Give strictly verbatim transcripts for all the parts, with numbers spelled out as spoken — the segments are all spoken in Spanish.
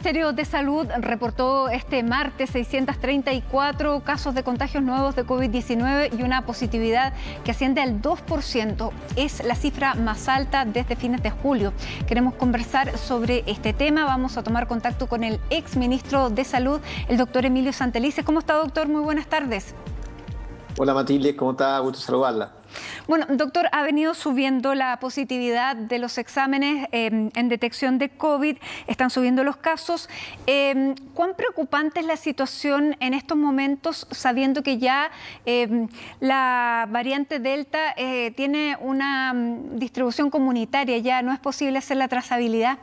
Ministerio de Salud reportó este martes seiscientos treinta y cuatro casos de contagios nuevos de COVID diecinueve y una positividad que asciende al dos por ciento. Es la cifra más alta desde fines de julio. Queremos conversar sobre este tema. Vamos a tomar contacto con el exministro de Salud, el doctor Emilio Santelices. ¿Cómo está, doctor? Muy buenas tardes. Hola, Matilde, ¿cómo está? Gusto saludarla. Bueno, doctor, ha venido subiendo la positividad de los exámenes eh, en detección de COVID, están subiendo los casos. Eh, ¿Cuán preocupante es la situación en estos momentos, sabiendo que ya eh, la variante Delta eh, tiene una um, distribución comunitaria, ya no es posible hacer la trazabilidad?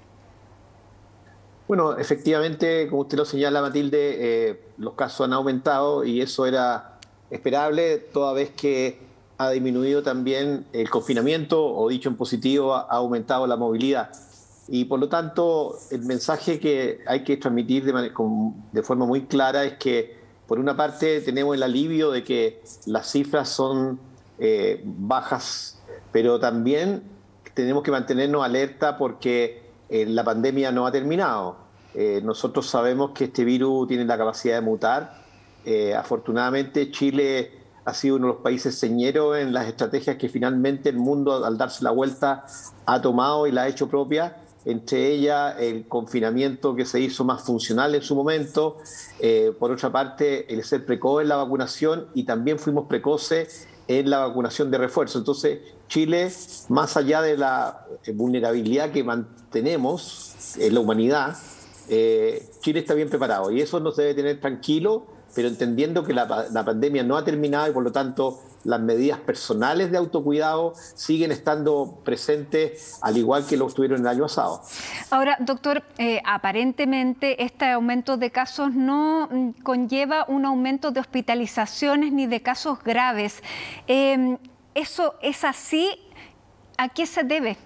Bueno, efectivamente, como usted lo señala, Matilde, eh, los casos han aumentado y eso era esperable, toda vez que ha disminuido también el confinamiento, o dicho en positivo, ha aumentado la movilidad. Y por lo tanto, el mensaje que hay que transmitir de, de forma muy clara es que, por una parte, tenemos el alivio de que las cifras son eh, bajas, pero también tenemos que mantenernos alerta porque eh, la pandemia no ha terminado. Eh, nosotros sabemos que este virus tiene la capacidad de mutar. Eh, afortunadamente, Chile ha sido uno de los países señeros en las estrategias que finalmente el mundo, al darse la vuelta, ha tomado y la ha hecho propia. Entre ellas, el confinamiento que se hizo más funcional en su momento. Eh, por otra parte, el ser precoz en la vacunación, y también fuimos precoces en la vacunación de refuerzo. Entonces, Chile, más allá de la vulnerabilidad que mantenemos en la humanidad, eh, Chile está bien preparado. Y eso nos debe tener tranquilo, pero entendiendo que la, la pandemia no ha terminado y por lo tanto las medidas personales de autocuidado siguen estando presentes, al igual que lo estuvieron el año pasado. Ahora, doctor, eh, aparentemente este aumento de casos no conlleva un aumento de hospitalizaciones ni de casos graves. Eh, ¿Eso es así? ¿A qué se debe?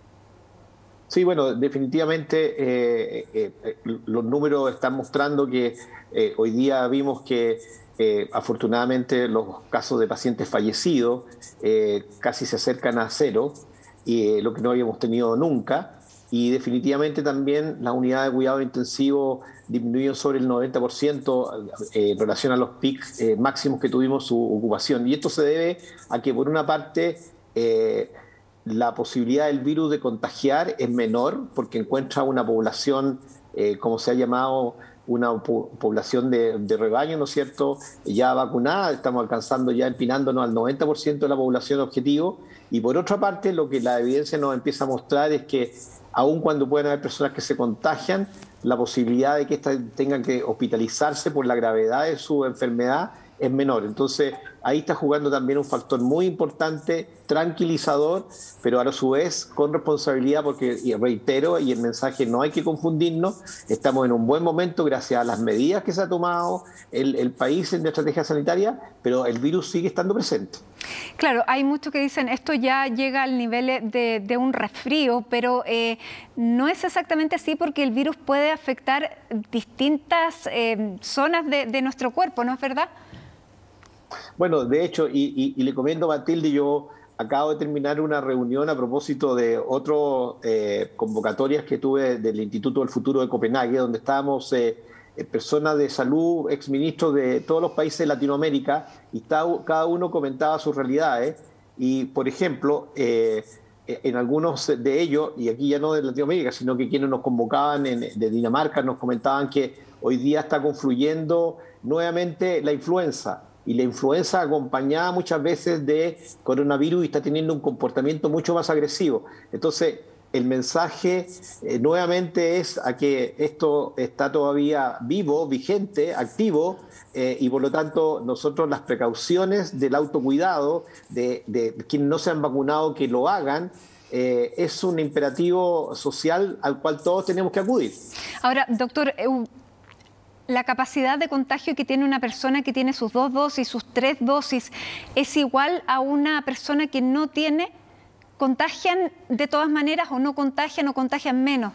Sí, bueno, definitivamente eh, eh, eh, los números están mostrando que eh, hoy día vimos que eh, afortunadamente los casos de pacientes fallecidos eh, casi se acercan a cero, y eh, lo que no habíamos tenido nunca, y definitivamente también las unidades de cuidado intensivo disminuyeron sobre el noventa por ciento eh, en relación a los picos eh, máximos que tuvimos su ocupación. Y esto se debe a que, por una parte, eh, la posibilidad del virus de contagiar es menor porque encuentra una población, eh, como se ha llamado, una po población de, de rebaño, ¿no es cierto?, ya vacunada. Estamos alcanzando ya, empinándonos al noventa por ciento de la población objetivo. Y por otra parte, lo que la evidencia nos empieza a mostrar es que, aun cuando pueden haber personas que se contagian, la posibilidad de que éstas tengan que hospitalizarse por la gravedad de su enfermedad es menor. Entonces, ahí está jugando también un factor muy importante, tranquilizador, pero a su vez con responsabilidad, porque, y reitero, y el mensaje no hay que confundirnos, estamos en un buen momento gracias a las medidas que se ha tomado el, el país en la estrategia sanitaria, pero el virus sigue estando presente. Claro, hay muchos que dicen esto ya llega al nivel de, de un resfrío, pero eh, no es exactamente así, porque el virus puede afectar distintas eh, zonas de, de nuestro cuerpo, ¿no es verdad? Bueno, de hecho, y, y, y le comento, Matilde, yo acabo de terminar una reunión a propósito de otras eh, convocatorias que tuve del Instituto del Futuro de Copenhague, donde estábamos eh, personas de salud, exministros de todos los países de Latinoamérica, y está, cada uno comentaba sus realidades. Y, por ejemplo, eh, en algunos de ellos, y aquí ya no de Latinoamérica, sino que quienes nos convocaban en, de Dinamarca, nos comentaban que hoy día está confluyendo nuevamente la influenza. Y la influenza acompañada muchas veces de coronavirus y está teniendo un comportamiento mucho más agresivo. Entonces, el mensaje eh, nuevamente es a que esto está todavía vivo, vigente, activo, eh, y por lo tanto nosotros las precauciones del autocuidado, de, de quienes no se han vacunado, que lo hagan, eh, es un imperativo social al cual todos tenemos que acudir. Ahora, doctor, ¿la capacidad de contagio que tiene una persona que tiene sus dos dosis, sus tres dosis, es igual a una persona que no tiene? ¿Contagian de todas maneras o no contagian o contagian menos?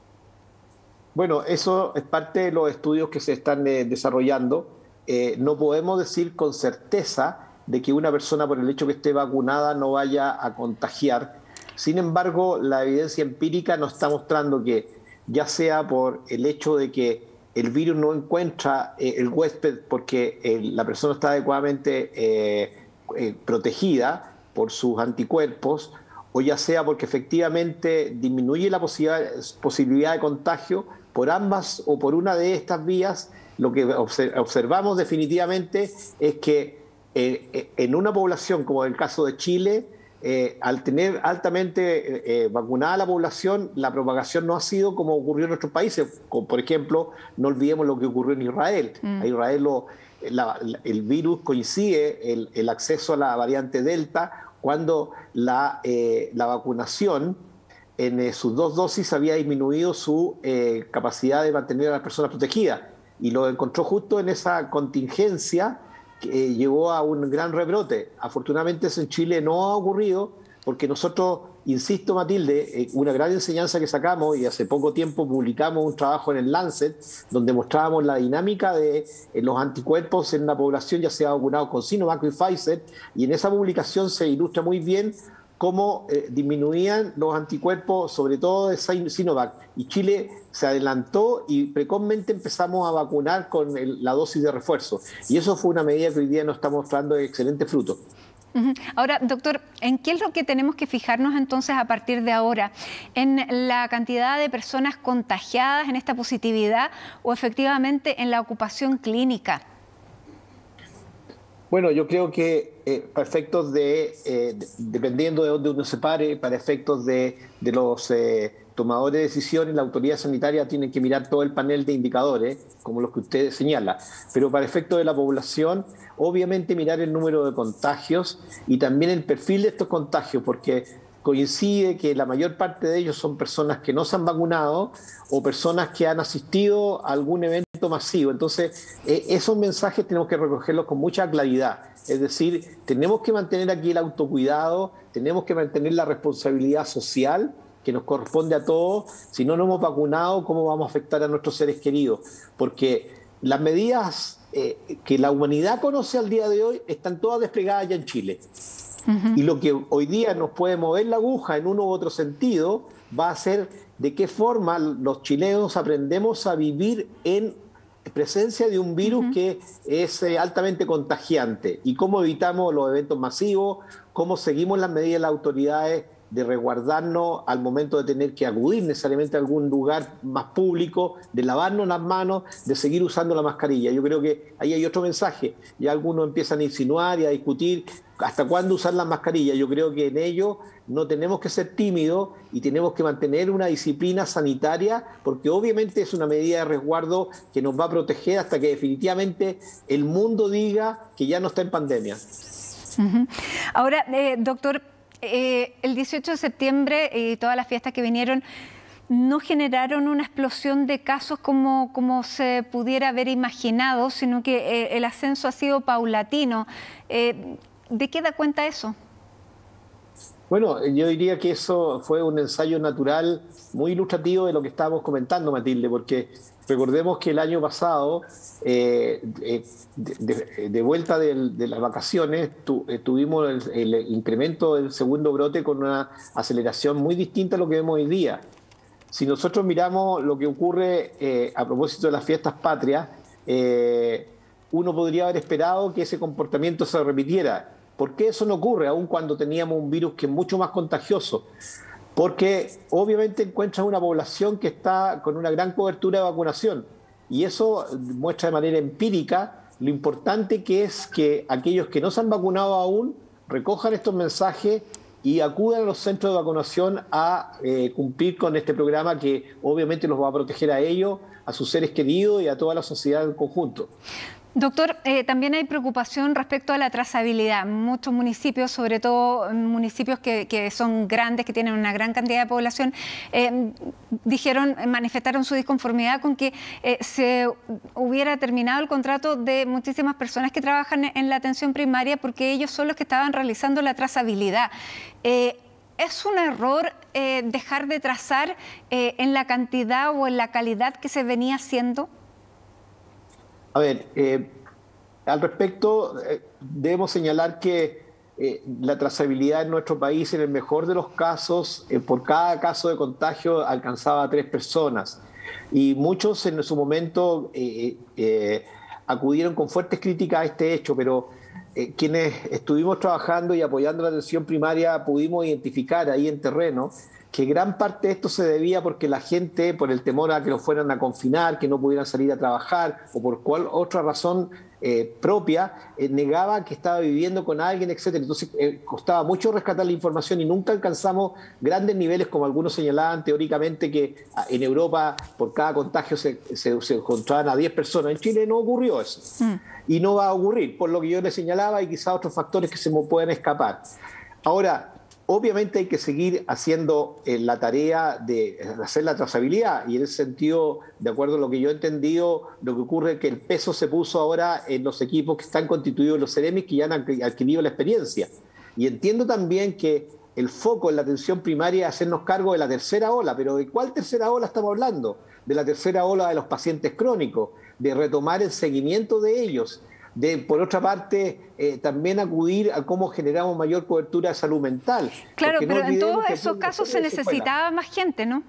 Bueno, eso es parte de los estudios que se están eh, desarrollando. Eh, no podemos decir con certeza de que una persona, por el hecho que esté vacunada, no vaya a contagiar. Sin embargo, la evidencia empírica nos está mostrando que ya sea por el hecho de que el virus no encuentra eh, el huésped porque eh, la persona está adecuadamente eh, eh, protegida por sus anticuerpos, o ya sea porque efectivamente disminuye la posibilidad, posibilidad de contagio por ambas o por una de estas vías. Lo que observamos definitivamente es que eh, en una población como el caso de Chile, eh, al tener altamente eh, vacunada la población, la propagación no ha sido como ocurrió en otros países. Como por ejemplo, no olvidemos lo que ocurrió en Israel. Mm. A Israel lo, la, el virus coincide, el, el acceso a la variante Delta, cuando la, eh, la vacunación en eh, sus dos dosis había disminuido su eh, capacidad de mantener a las personas protegidas. Y lo encontró justo en esa contingencia que eh, llevó a un gran rebrote. Afortunadamente eso en Chile no ha ocurrido, porque nosotros, insisto Matilde, eh, una gran enseñanza que sacamos, y hace poco tiempo publicamos un trabajo en el Lancet, donde mostrábamos la dinámica de eh, los anticuerpos en la población, ya sea vacunado con Sinovac y Pfizer, y en esa publicación se ilustra muy bien cómo eh, disminuían los anticuerpos, sobre todo de Sinovac. Y Chile se adelantó y precozmente empezamos a vacunar con el, la dosis de refuerzo. Y eso fue una medida que hoy día nos está mostrando excelente fruto. Ahora, doctor, ¿en qué es lo que tenemos que fijarnos entonces a partir de ahora? ¿En la cantidad de personas contagiadas, en esta positividad, o efectivamente en la ocupación clínica? Bueno, yo creo que eh, para efectos de, eh, de, dependiendo de dónde uno se pare, para efectos de, de los eh, tomadores de decisiones, la autoridad sanitaria tiene que mirar todo el panel de indicadores, como los que usted señala, pero para efectos de la población, obviamente mirar el número de contagios y también el perfil de estos contagios, porque coincide que la mayor parte de ellos son personas que no se han vacunado o personas que han asistido a algún evento masivo. Entonces, eh, esos mensajes tenemos que recogerlos con mucha claridad. Es decir, tenemos que mantener aquí el autocuidado, tenemos que mantener la responsabilidad social que nos corresponde a todos. Si no nos hemos vacunado, ¿cómo vamos a afectar a nuestros seres queridos? Porque las medidas eh, que la humanidad conoce al día de hoy están todas desplegadas ya en Chile. Uh-huh. Y lo que hoy día nos puede mover la aguja en uno u otro sentido va a ser de qué forma los chilenos aprendemos a vivir en presencia de un virus uh-huh. que es eh, altamente contagiante, y cómo evitamos los eventos masivos, cómo seguimos las medidas de las autoridades de resguardarnos al momento de tener que acudir necesariamente a algún lugar más público, de lavarnos las manos, de seguir usando la mascarilla. Yo creo que ahí hay otro mensaje. Ya algunos empiezan a insinuar y a discutir hasta cuándo usar las mascarillas. Yo creo que en ello no tenemos que ser tímidos y tenemos que mantener una disciplina sanitaria, porque obviamente es una medida de resguardo que nos va a proteger hasta que definitivamente el mundo diga que ya no está en pandemia. Uh-huh. Ahora, eh, doctor, Eh, el dieciocho de septiembre y eh, todas las fiestas que vinieron no generaron una explosión de casos como, como se pudiera haber imaginado, sino que eh, el ascenso ha sido paulatino. Eh, ¿De qué da cuenta eso? Bueno, yo diría que eso fue un ensayo natural muy ilustrativo de lo que estábamos comentando, Matilde, porque recordemos que el año pasado, eh, de, de, de vuelta de, de las vacaciones, tu, eh, tuvimos el, el incremento del segundo brote con una aceleración muy distinta a lo que vemos hoy día. Si nosotros miramos lo que ocurre eh, a propósito de las fiestas patrias, eh, uno podría haber esperado que ese comportamiento se repitiera. ¿Por qué eso no ocurre, aun cuando teníamos un virus que es mucho más contagioso? Porque obviamente encuentras una población que está con una gran cobertura de vacunación, y eso muestra de manera empírica lo importante que es que aquellos que no se han vacunado aún recojan estos mensajes y acudan a los centros de vacunación a eh, cumplir con este programa que obviamente los va a proteger a ellos, a sus seres queridos y a toda la sociedad en conjunto. Doctor, eh, también hay preocupación respecto a la trazabilidad. Muchos municipios, sobre todo municipios que, que son grandes, que tienen una gran cantidad de población, eh, dijeron, manifestaron su disconformidad con que eh, se hubiera terminado el contrato de muchísimas personas que trabajan en la atención primaria, porque ellos son los que estaban realizando la trazabilidad. Eh, ¿Es un error eh, dejar de trazar eh, en la cantidad o en la calidad que se venía haciendo? A ver, eh, al respecto, eh, debemos señalar que eh, la trazabilidad en nuestro país, en el mejor de los casos, eh, por cada caso de contagio alcanzaba a tres personas. Y muchos en su momento eh, eh, acudieron con fuertes críticas a este hecho, pero eh, quienes estuvimos trabajando y apoyando la atención primaria pudimos identificar ahí en terreno que gran parte de esto se debía porque la gente, por el temor a que los fueran a confinar, que no pudieran salir a trabajar o por cual otra razón eh, propia, eh, negaba que estaba viviendo con alguien, etcétera. Entonces eh, costaba mucho rescatar la información y nunca alcanzamos grandes niveles, como algunos señalaban teóricamente que en Europa por cada contagio se, se, se encontraban a diez personas. En Chile no ocurrió eso. Mm. Y no va a ocurrir, por lo que yo les señalaba, y quizás otros factores que se me pueden escapar. Ahora, obviamente hay que seguir haciendo eh, la tarea de hacer la trazabilidad y en ese sentido, de acuerdo a lo que yo he entendido, lo que ocurre es que el peso se puso ahora en los equipos que están constituidos, los Ceremis, que ya han adquirido la experiencia. Y entiendo también que el foco en la atención primaria es hacernos cargo de la tercera ola, pero ¿de cuál tercera ola estamos hablando? De la tercera ola de los pacientes crónicos, de retomar el seguimiento de ellos. De, por otra parte, eh, también acudir a cómo generamos mayor cobertura de salud mental. Claro, pero no en todos esos casos se necesitaba más gente, ¿no?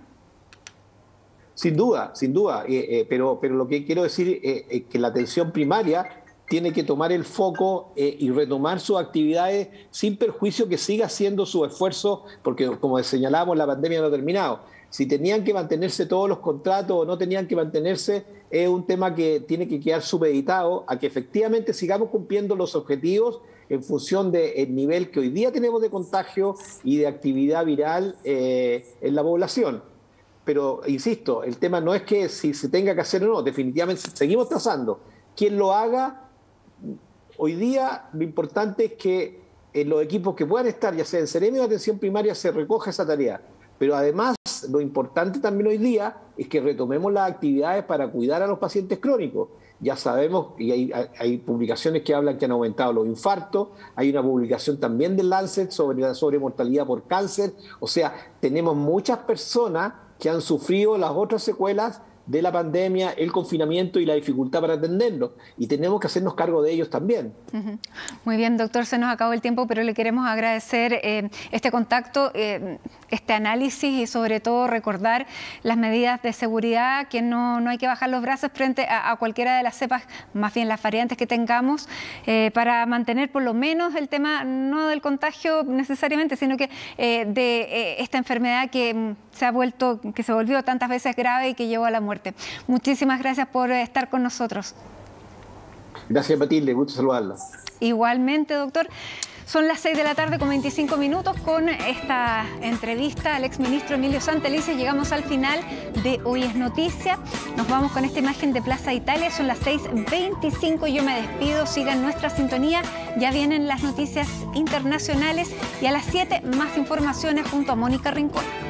Sin duda, sin duda. Eh, eh, pero, pero lo que quiero decir es eh, que la atención primaria tiene que tomar el foco eh, y retomar sus actividades sin perjuicio que siga haciendo su esfuerzo, porque como señalábamos, la pandemia no ha terminado. Si tenían que mantenerse todos los contratos o no tenían que mantenerse, es un tema que tiene que quedar supeditado a que efectivamente sigamos cumpliendo los objetivos en función del nivel que hoy día tenemos de contagio y de actividad viral eh, en la población. Pero, insisto, el tema no es que si se tenga que hacer o no, definitivamente seguimos trazando. Quien lo haga, hoy día lo importante es que en los equipos que puedan estar, ya sea en Ceremia o atención primaria, se recoja esa tarea. Pero además, lo importante también hoy día es que retomemos las actividades para cuidar a los pacientes crónicos. Ya sabemos, y hay, hay publicaciones que hablan que han aumentado los infartos, hay una publicación también del Lancet sobre la sobremortalidad por cáncer. O sea, tenemos muchas personas que han sufrido las otras secuelas de la pandemia, el confinamiento y la dificultad para atenderlos. Y tenemos que hacernos cargo de ellos también. Uh-huh. Muy bien, doctor, se nos acabó el tiempo, pero le queremos agradecer eh, este contacto, eh, este análisis y sobre todo recordar las medidas de seguridad, que no, no hay que bajar los brazos frente a, a cualquiera de las cepas, más bien las variantes que tengamos, eh, para mantener por lo menos el tema no del contagio necesariamente, sino que eh, de eh, esta enfermedad que se ha vuelto, que se volvió tantas veces grave y que llevó a la muerte. Muchísimas gracias por estar con nosotros. Gracias, Matilde, gusto saludarla. Igualmente, doctor. Son las seis de la tarde con veinticinco minutos con esta entrevista al exministro Emilio Santelices. Llegamos al final de Hoy es Noticia. Nos vamos con esta imagen de Plaza Italia. Son las seis veinticinco y yo me despido. Sigan nuestra sintonía. Ya vienen las noticias internacionales y a las siete más informaciones junto a Mónica Rincón.